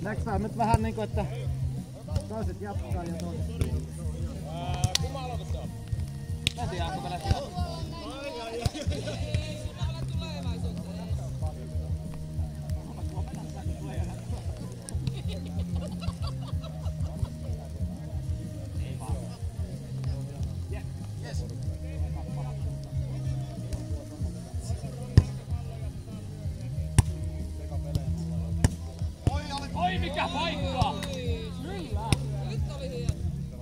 Näksää nyt vähän niinku, että toiset jatkaa ja toiset. Kumma aloitus se on? Mä tiedän, onko meillä siellä. Oi mikä paikka! Kyllä! Nyt oli hieno.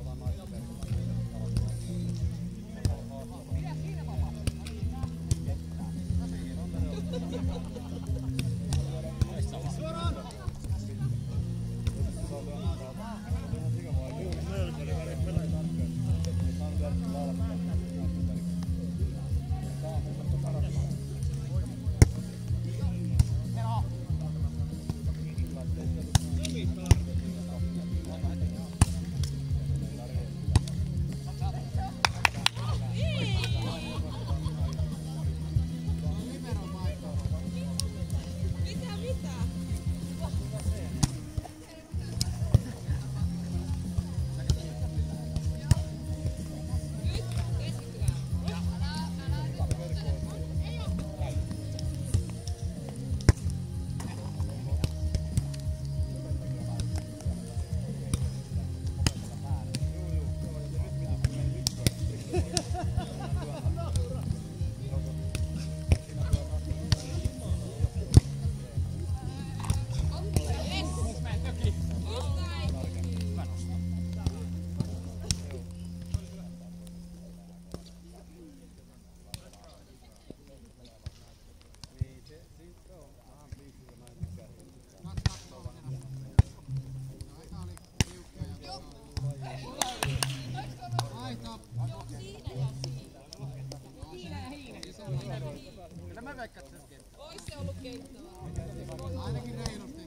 Kyllä mä veikkaan, että se kenttää. Ois se ollut kenttävää. Ainakin reilusti.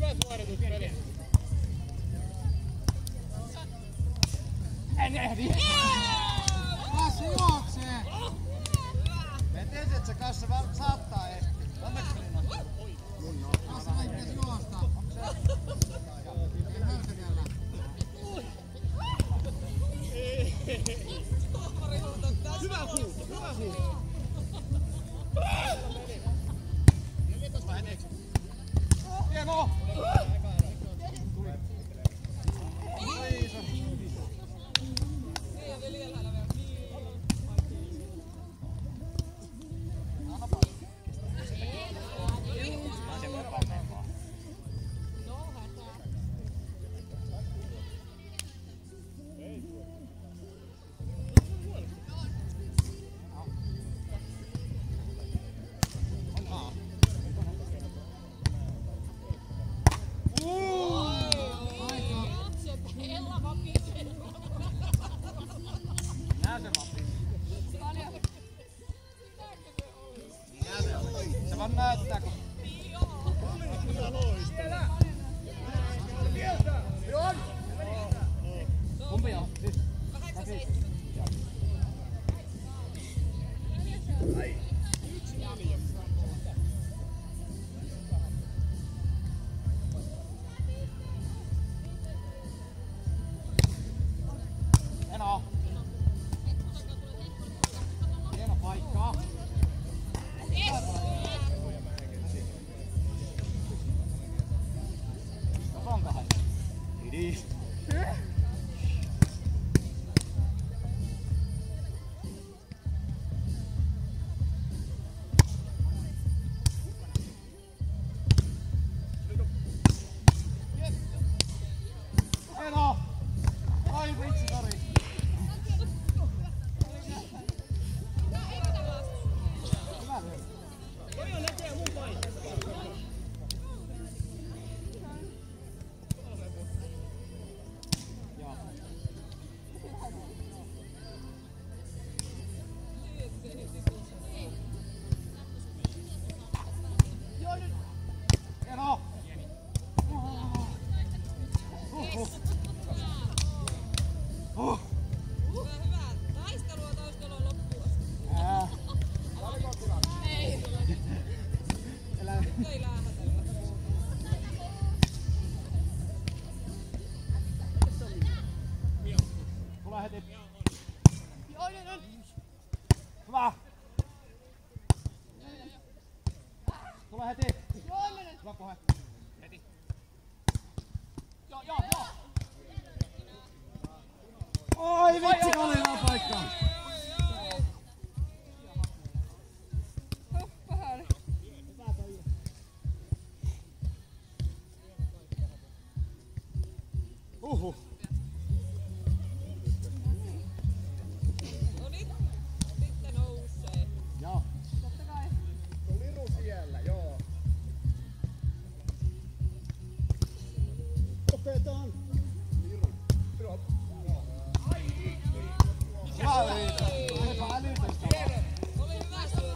Hyvä suoritus, peli. En ehdi. Kassi juoksee! Mä tiesin, että se Kassi saattaa ehtiä. Onneksi meni nostaa. Kassi pitäisi juosta. Ei hölkötellä. Hyvä huuto, hyvä huuto. Hienoa! Se vaan näyttää, kun... Kumpi on? Siis... 8-7. Hienoa! Hieno paikka! Jos on 2. Idis! Hienoa! Ai vitsi, sori! Hyvä lyö. Toi on näköjään mun paikka. Joo. Hienoa! Hyvä. Taistelua taistelua loppuun asti. Ei. Elä... Ei lähätellä. Tule heti. Hyvä! Tule heti! Hyvä puhe. Heti. Joo. Oi vitsi, oli hyvä paikka! Hoppahan. No nyt sitten nousee. Joo. Totta kai. On Liru siellä, joo. Opetan! Liru. Hyvä Riita! Olipa älytöstä. Oli hyvä syö.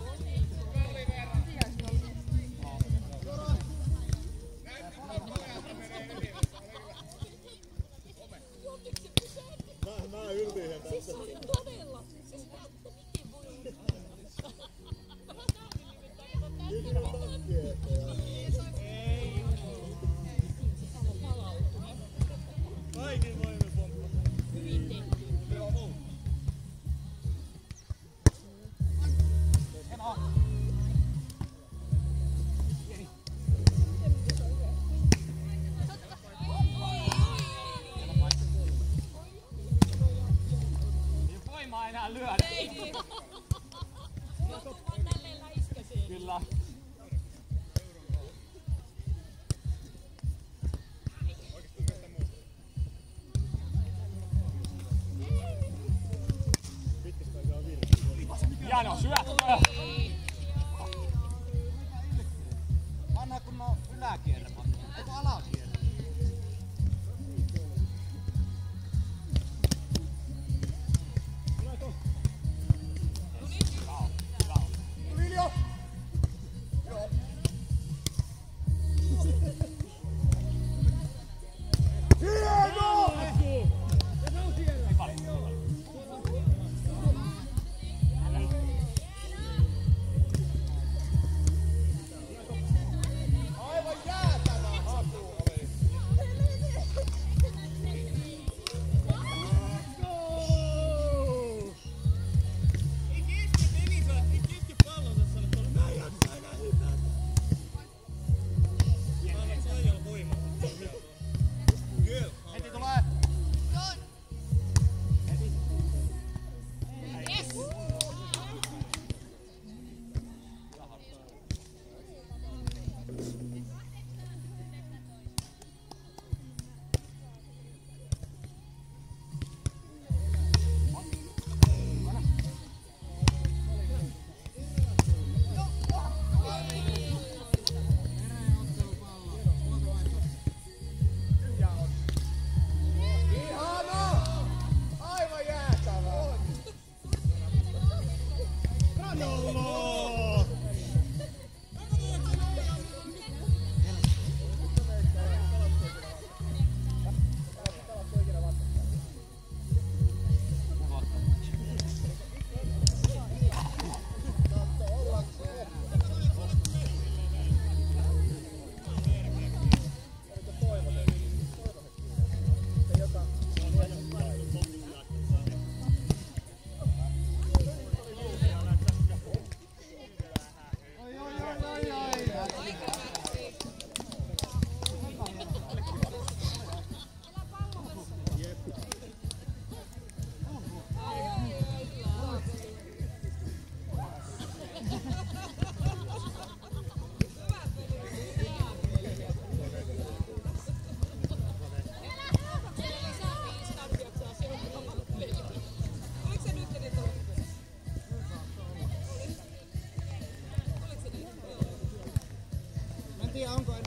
Mä yltihän tässä. Siis se oli todella. Siis miten voi Kaikin voimin pomppaa. Hienoa! Ei voimaa enää lyödä. Joutuu vaan tälleen läiskäseen. Kyllä. Hieno syöttö! Vanha kunnon yläkierre. Eikö alakierre?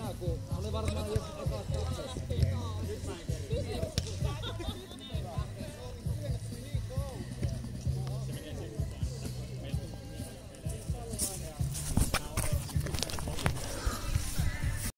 hyvä, kun oli varmaan jos ekat kaksi. Nyt